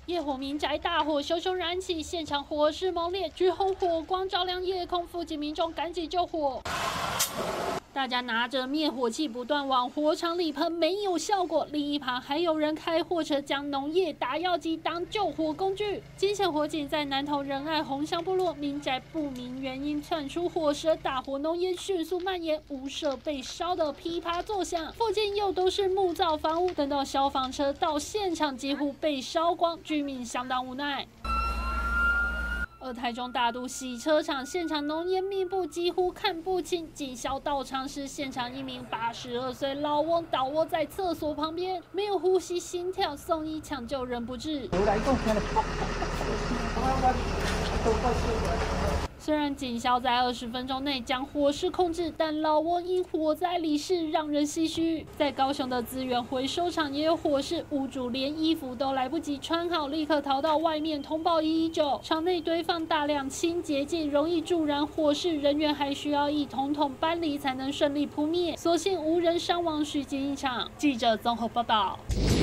夜火民宅大火熊熊燃起，现场火势猛烈，橘红火光照亮夜空，附近民众赶紧救火。大家拿着灭火器不断往火场里喷，没有效果。另一旁还有人开货车将农业打药机当救火工具。惊险火警在南投仁爱红香部落民宅不明原因窜出火舌，大火浓烟迅速蔓延，屋舍被烧得噼啪作响。附近又都是木造房屋，等到消防车到现场，几乎被烧光，居民相当无奈。而台中大都洗车场现场浓烟密布，几乎看不清。警消到场时，现场一名82岁老翁倒卧在厕所旁边，没有呼吸、心跳，送医抢救仍不治。虽然警消在20分钟内将火势控制，但老翁因火灾离世，让人唏嘘。在高雄的资源回收厂也有火势，屋主连衣服都来不及穿好，立刻逃到外面通报119。厂内堆放大量清洁剂，容易助燃，火势人员还需要一桶桶搬离才能顺利扑灭。所幸无人伤亡，虚惊一场。记者综合报道。